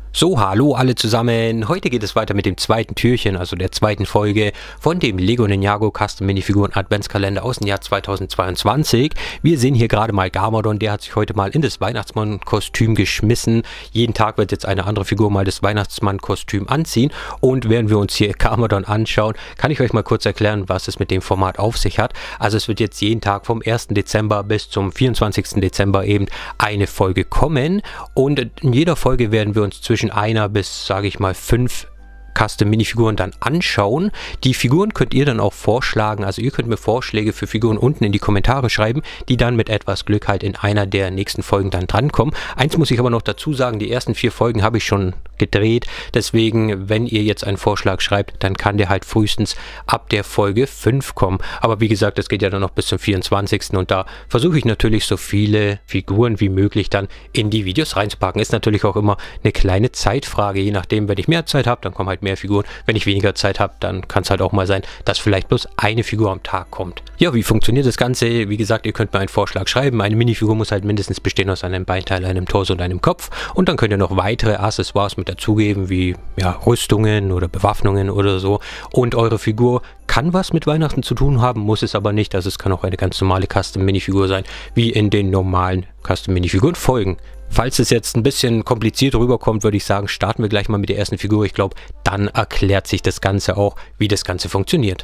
So, hallo alle zusammen. Heute geht es weiter mit dem zweiten Türchen, also der zweiten Folge von dem Lego Ninjago Custom Minifiguren Adventskalender aus dem Jahr 2022. Wir sehen hier gerade mal Garmadon, der hat sich heute mal in das Weihnachtsmann-Kostüm geschmissen. Jeden Tag wird jetzt eine andere Figur mal das Weihnachtsmann-Kostüm anziehen. Und während wir uns hier Garmadon anschauen, kann ich euch mal kurz erklären, was es mit dem Format auf sich hat. Also es wird jetzt jeden Tag vom 1. Dezember bis zum 24. Dezember eben eine Folge kommen. Und in jeder Folge werden wir uns zwischen einer bis, sage ich mal, 5 Custom-Minifiguren dann anschauen. Die Figuren könnt ihr dann auch vorschlagen, also ihr könnt mir Vorschläge für Figuren unten in die Kommentare schreiben, die dann mit etwas Glück halt in einer der nächsten Folgen dann drankommen. Eins muss ich aber noch dazu sagen, die ersten 4 Folgen habe ich schon gedreht, deswegen, wenn ihr jetzt einen Vorschlag schreibt, dann kann der halt frühestens ab der Folge 5 kommen. Aber wie gesagt, das geht ja dann noch bis zum 24. und da versuche ich natürlich so viele Figuren wie möglich dann in die Videos reinzupacken. Ist natürlich auch immer eine kleine Zeitfrage, je nachdem, wenn ich mehr Zeit habe, dann kommen halt mehr Figuren. Wenn ich weniger Zeit habe, dann kann es halt auch mal sein, dass vielleicht bloß eine Figur am Tag kommt. Ja, wie funktioniert das Ganze? Wie gesagt, ihr könnt mir einen Vorschlag schreiben. Eine Minifigur muss halt mindestens bestehen aus einem Beinteil, einem Torso und einem Kopf. Und dann könnt ihr noch weitere Accessoires mit dazugeben, wie ja, Rüstungen oder Bewaffnungen oder so. Und eure Figur kann was mit Weihnachten zu tun haben, muss es aber nicht. Also es kann auch eine ganz normale Custom-Minifigur sein, wie in den normalen Custom-Minifiguren folgen. Falls es jetzt ein bisschen kompliziert rüberkommt, würde ich sagen, starten wir gleich mal mit der ersten Figur. Ich glaube, dann erklärt sich das Ganze auch, wie das Ganze funktioniert.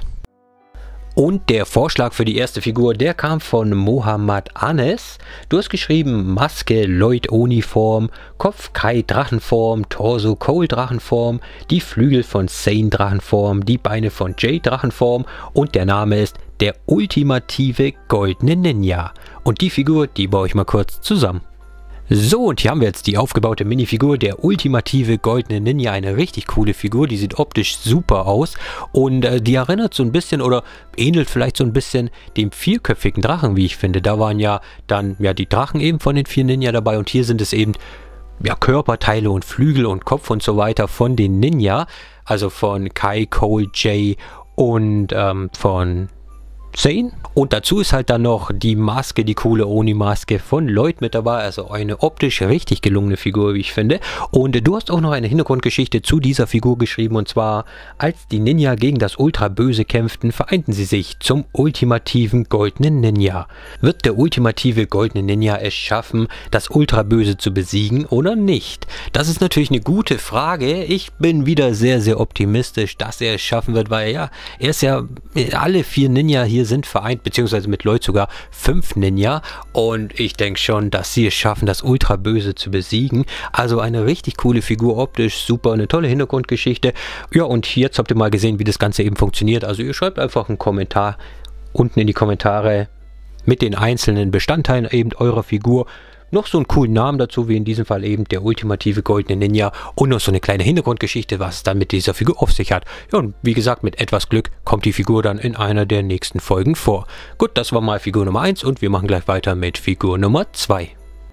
Und der Vorschlag für die erste Figur, der kam von Mohammad Anes. Du hast geschrieben Maske Lloyd Uniform, Kopf Kai Drachenform, Torso Cole Drachenform, die Flügel von Zane Drachenform, die Beine von Jay Drachenform und der Name ist der ultimative goldene Ninja. Und die Figur, die baue ich mal kurz zusammen. So, und hier haben wir jetzt die aufgebaute Minifigur, der ultimative goldene Ninja, eine richtig coole Figur, die sieht optisch super aus und die erinnert so ein bisschen oder ähnelt vielleicht so ein bisschen dem vierköpfigen Drachen, wie ich finde. Da waren ja dann die Drachen eben von den 4 Ninja dabei und hier sind es eben Körperteile und Flügel und Kopf und so weiter von den Ninja, also von Kai, Cole, Jay und von Zane. Und dazu ist halt dann noch die Maske, die coole Oni-Maske von Lloyd mit dabei, also eine optisch richtig gelungene Figur, wie ich finde. Und du hast auch noch eine Hintergrundgeschichte zu dieser Figur geschrieben, und zwar, als die Ninja gegen das Ultra-Böse kämpften, vereinten sie sich zum ultimativen goldenen Ninja. Wird der ultimative goldene Ninja es schaffen, das Ultra-Böse zu besiegen oder nicht? Das ist natürlich eine gute Frage. Ich bin wieder sehr, sehr optimistisch, dass er es schaffen wird, weil ja, er ist ja, alle 4 Ninja hier sind vereint, beziehungsweise mit Lloyd sogar 5 Ninja, und ich denke schon, dass sie es schaffen, das Ultra-Böse zu besiegen. Also eine richtig coole Figur, optisch super, eine tolle Hintergrundgeschichte. Ja, und jetzt habt ihr mal gesehen, wie das Ganze eben funktioniert. Also ihr schreibt einfach einen Kommentar unten in die Kommentare mit den einzelnen Bestandteilen eben eurer Figur. Noch so einen coolen Namen dazu, wie in diesem Fall eben der ultimative goldene Ninja, und noch so eine kleine Hintergrundgeschichte, was es dann mit dieser Figur auf sich hat. Ja, und wie gesagt, mit etwas Glück kommt die Figur dann in einer der nächsten Folgen vor. Gut, das war mal Figur Nummer 1 und wir machen gleich weiter mit Figur Nummer 2.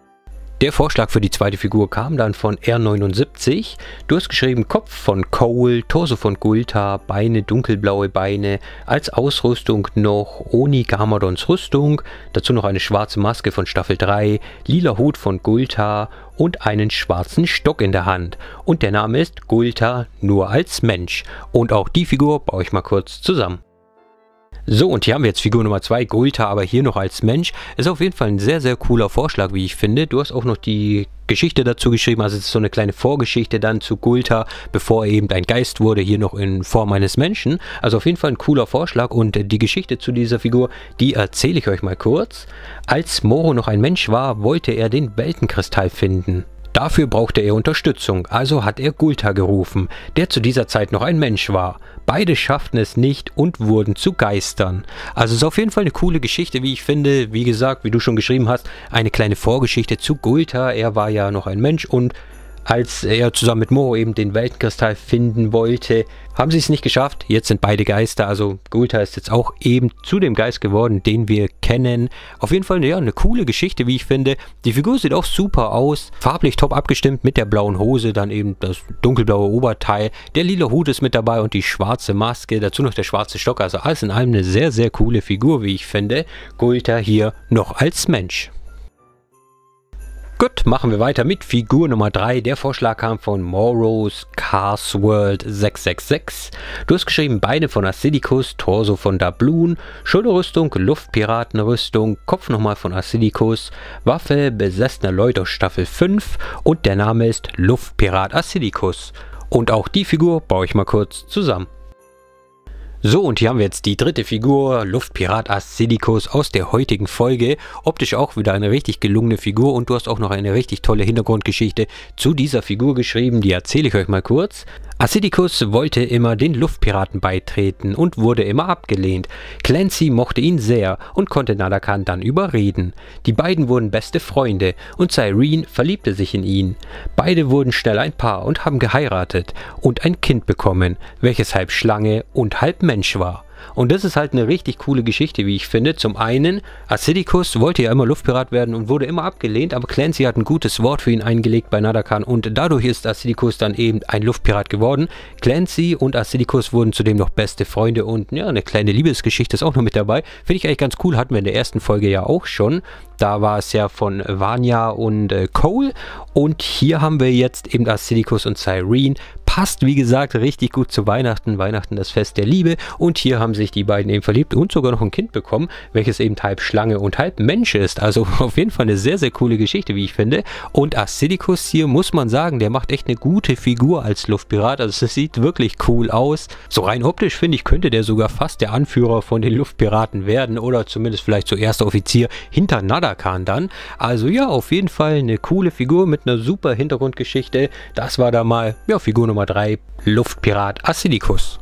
Der Vorschlag für die zweite Figur kam dann von R79. Du hast geschrieben Kopf von Cole, Torso von Gulta, Beine dunkelblaue Beine, als Ausrüstung noch Oni Garmadons Rüstung, dazu noch eine schwarze Maske von Staffel 3, lila Hut von Gulta und einen schwarzen Stock in der Hand. Und der Name ist Gulta nur als Mensch. Und auch die Figur baue ich mal kurz zusammen. So, und hier haben wir jetzt Figur Nummer 2, Gulta, aber hier noch als Mensch. Ist auf jeden Fall ein sehr, sehr cooler Vorschlag, wie ich finde. Du hast auch noch die Geschichte dazu geschrieben, also es ist so eine kleine Vorgeschichte dann zu Gulta, bevor er eben ein Geist wurde, hier noch in Form eines Menschen. Also auf jeden Fall ein cooler Vorschlag, und die Geschichte zu dieser Figur, die erzähle ich euch mal kurz. Als Moro noch ein Mensch war, wollte er den Weltenkristall finden. Dafür brauchte er Unterstützung, also hat er Gulta gerufen, der zu dieser Zeit noch ein Mensch war. Beide schafften es nicht und wurden zu Geistern. Also ist auf jeden Fall eine coole Geschichte, wie ich finde. Wie gesagt, wie du schon geschrieben hast, eine kleine Vorgeschichte zu Gulta. Er war ja noch ein Mensch, und als er zusammen mit Moro eben den Weltenkristall finden wollte, haben sie es nicht geschafft. Jetzt sind beide Geister, also Gulta ist jetzt auch eben zu dem Geist geworden, den wir kennen. Auf jeden Fall eine coole Geschichte, wie ich finde. Die Figur sieht auch super aus, farblich top abgestimmt mit der blauen Hose, dann eben das dunkelblaue Oberteil, der lila Hut ist mit dabei und die schwarze Maske, dazu noch der schwarze Stock. Also alles in allem eine sehr, sehr coole Figur, wie ich finde. Gulta hier noch als Mensch. Gut, machen wir weiter mit Figur Nummer 3. Der Vorschlag kam von Moros Cars World 666. Du hast geschrieben Beine von Acidicus, Torso von Doubloon, Schulterrüstung, Luftpiratenrüstung, Kopf nochmal von Acidicus, Waffe besessener Leute aus Staffel 5 und der Name ist Luftpirat Acidicus. Und auch die Figur baue ich mal kurz zusammen. So, und hier haben wir jetzt die dritte Figur, Luftpirat Acidicus aus der heutigen Folge. Optisch auch wieder eine richtig gelungene Figur und du hast auch noch eine richtig tolle Hintergrundgeschichte zu dieser Figur geschrieben, die erzähle ich euch mal kurz. Acidicus wollte immer den Luftpiraten beitreten und wurde immer abgelehnt. Clancy mochte ihn sehr und konnte Nadakan dann überreden. Die beiden wurden beste Freunde und Cyrene verliebte sich in ihn. Beide wurden schnell ein Paar und haben geheiratet und ein Kind bekommen, welches halb Schlange und halb Mensch war. Und das ist halt eine richtig coole Geschichte, wie ich finde. Zum einen, Acidicus wollte ja immer Luftpirat werden und wurde immer abgelehnt, aber Clancy hat ein gutes Wort für ihn eingelegt bei Nadakan und dadurch ist Acidicus dann eben ein Luftpirat geworden. Clancy und Acidicus wurden zudem noch beste Freunde und ja, eine kleine Liebesgeschichte ist auch noch mit dabei. Finde ich eigentlich ganz cool, hatten wir in der ersten Folge ja auch schon. Da war es ja von Vanya und Cole und hier haben wir jetzt eben Acidicus und Cyrene. Passt, wie gesagt, richtig gut zu Weihnachten. Weihnachten, das Fest der Liebe. Und hier haben sich die beiden eben verliebt und sogar noch ein Kind bekommen, welches eben halb Schlange und halb Mensch ist. Also auf jeden Fall eine sehr, sehr coole Geschichte, wie ich finde. Und Acidicus hier, muss man sagen, der macht echt eine gute Figur als Luftpirat. Also es sieht wirklich cool aus. So rein optisch, finde ich, könnte der sogar fast der Anführer von den Luftpiraten werden. Oder zumindest vielleicht so erster Offizier hinter Nadakan dann. Also ja, auf jeden Fall eine coole Figur mit einer super Hintergrundgeschichte. Das war da mal, ja, Figur Nummer 3, Luftpirat Acidicus.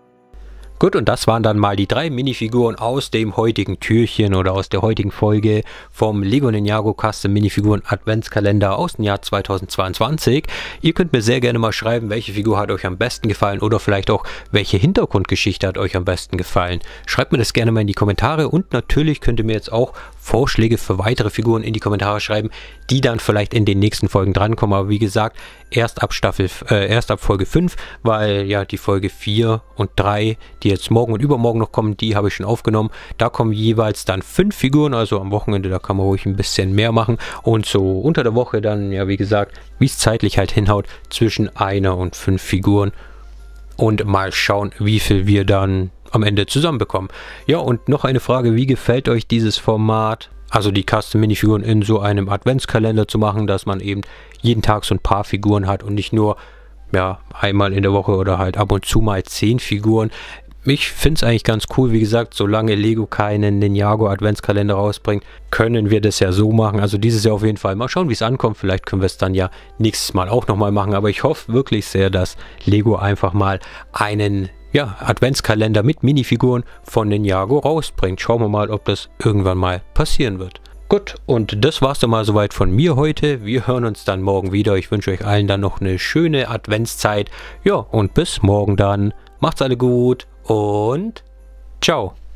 Gut, und das waren dann mal die 3 Minifiguren aus dem heutigen Türchen oder aus der heutigen Folge vom Lego Ninjago Custom Minifiguren Adventskalender aus dem Jahr 2022. Ihr könnt mir sehr gerne mal schreiben, welche Figur hat euch am besten gefallen oder vielleicht auch, welche Hintergrundgeschichte hat euch am besten gefallen. Schreibt mir das gerne mal in die Kommentare und natürlich könnt ihr mir jetzt auch Vorschläge für weitere Figuren in die Kommentare schreiben, die dann vielleicht in den nächsten Folgen drankommen. Aber wie gesagt, erst ab Folge 5, weil ja die Folge 4 und 3, die jetzt morgen und übermorgen noch kommen, die habe ich schon aufgenommen. Da kommen jeweils dann 5 Figuren, also am Wochenende, da kann man ruhig ein bisschen mehr machen. Und so unter der Woche dann, ja wie gesagt, wie es zeitlich halt hinhaut, zwischen 1 und 5 Figuren. Und mal schauen, wie viel wir dann am Ende zusammenbekommen. Ja, und noch eine Frage, wie gefällt euch dieses Format? Also die Custom-Minifiguren in so einem Adventskalender zu machen, dass man eben jeden Tag so ein paar Figuren hat und nicht nur ja, einmal in der Woche oder halt ab und zu mal 10 Figuren. Ich finde es eigentlich ganz cool, wie gesagt, solange Lego keinen Ninjago Adventskalender rausbringt, können wir das ja so machen. Also dieses Jahr auf jeden Fall. Mal schauen, wie es ankommt. Vielleicht können wir es dann ja nächstes Mal auch nochmal machen. Aber ich hoffe wirklich sehr, dass Lego einfach mal einen Adventskalender mit Minifiguren von Ninjago rausbringt. Schauen wir mal, ob das irgendwann mal passieren wird. Gut, und das war's dann mal soweit von mir heute. Wir hören uns dann morgen wieder. Ich wünsche euch allen dann noch eine schöne Adventszeit. Ja, und bis morgen dann. Macht's alle gut und ciao.